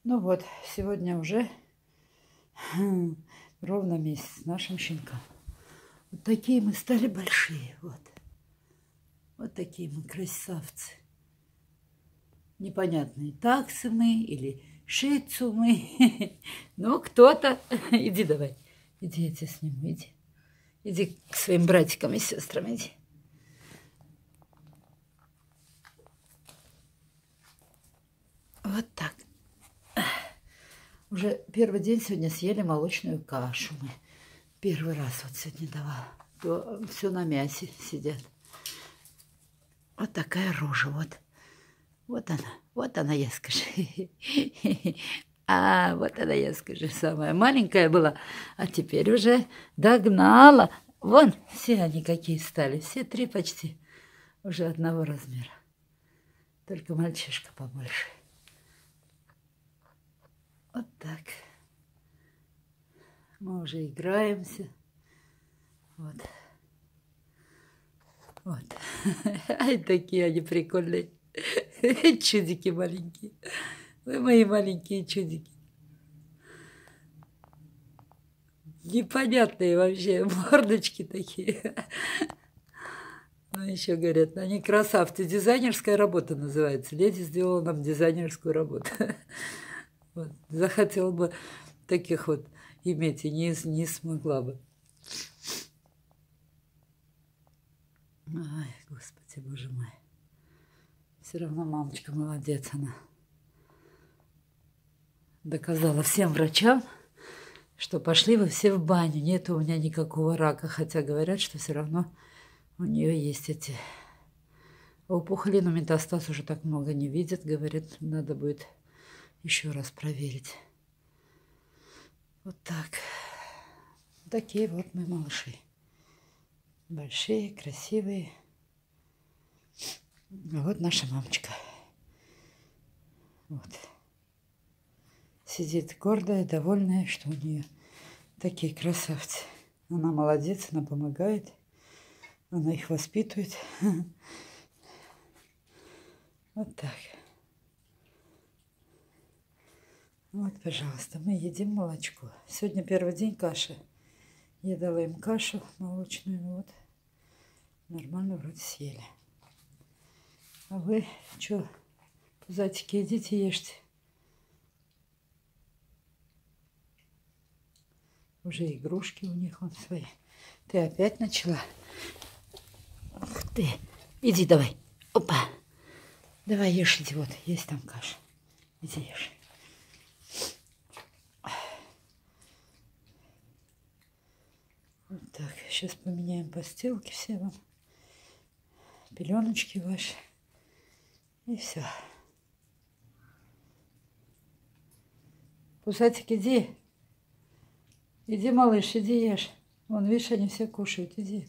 Ну вот, сегодня уже ровно месяц нашим щенкам. Вот такие мы стали большие. Вот. Вот такие мы красавцы. Непонятные, таксы мы или шицу мы. Ну, кто-то... Иди давай. Иди, я тебя сниму, иди. Иди к своим братикам и сестрам, иди. Вот так. Уже первый день сегодня съели молочную кашу мы. Первый раз вот сегодня давала. Все на мясе сидят. Вот такая рожа, вот. Вот она, я скажу. А, вот она, я скажу, самая маленькая была, а теперь уже догнала. Вон, все они какие стали, все три почти уже одного размера. Только мальчишка побольше. Вот так. Мы уже играемся. Вот. Вот. Ай, такие они прикольные. Чудики маленькие. Вы мои маленькие чудики. Непонятные вообще мордочки такие. Ну, еще говорят, они красавцы. Дизайнерская работа называется. Леди сделала нам дизайнерскую работу. Вот. Захотела бы таких вот иметь и не смогла бы. Ай, Господи, Боже мой. Все равно мамочка молодец она. Доказала всем врачам, что пошли вы все в баню. Нет у меня никакого рака. Хотя говорят, что все равно у нее есть эти опухоли. Но метастаз уже так много не видят. Говорят, надо будет еще раз проверить. Вот так. Такие вот мы малыши. Большие, красивые. А вот наша мамочка. Вот. Сидит гордая, довольная, что у нее такие красавцы. Она молодец, она помогает. Она их воспитывает. Вот так. Вот, пожалуйста, мы едим молочко. Сегодня первый день каши. Я дала им кашу молочную. Вот. Нормально вроде съели. А вы что, пузатики, идите ешьте. Уже игрушки у них вон свои. Ты опять начала? Ух ты. Иди давай. Опа. Давай ешь, иди. Вот, есть там каша. Иди ешь. Вот так. Сейчас поменяем постелки все вам. Пеленочки ваши. И все. Пусатик, иди. Иди, малыш, иди ешь. Вон, видишь, они все кушают. Иди.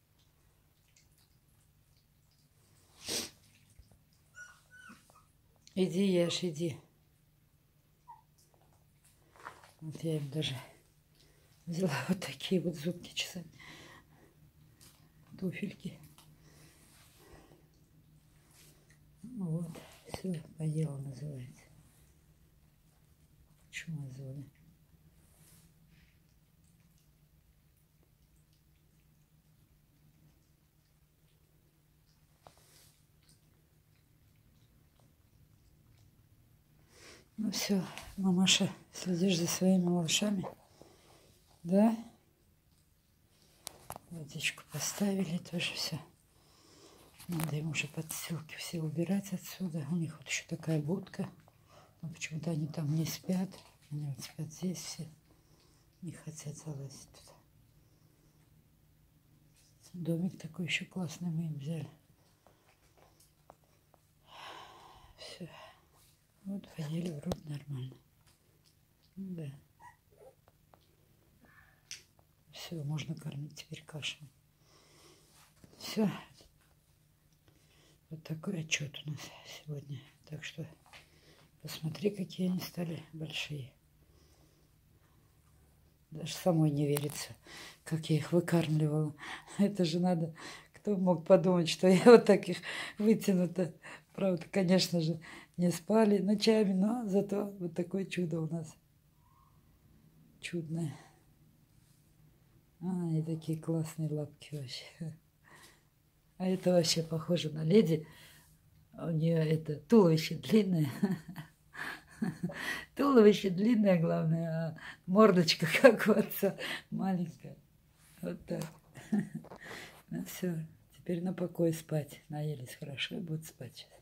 Иди ешь, иди. Вот я им даже взяла вот такие вот зубки чесать. Туфельки. Вот. Все, поела, называется. Чумазовая. Ну все, мамаша, следишь за своими малышами? Да? Водичку поставили, тоже все. Надо им уже подстилки все убирать отсюда. У них вот еще такая будка. Но почему-то они там не спят. Они вот спят здесь все. Не хотят залазить туда. Домик такой еще классный мы им взяли. Все. Вот поели вроде нормально. Ну, да. Все, можно кормить теперь кашей. Все. Вот такой отчет у нас сегодня. Так что посмотри, какие они стали большие. Даже самой не верится, как я их выкармливала. Это же надо... Кто мог подумать, что я вот так их вытяну-то? Правда, конечно же, не спали ночами, но зато вот такое чудо у нас. Чудное. И такие классные лапки вообще. А это вообще похоже на леди. У нее это туловище длинное. Туловище длинное, главное, а мордочка, как у отца, маленькая. Вот так. Ну все, теперь на покой спать. Наелись хорошо и будут спать сейчас.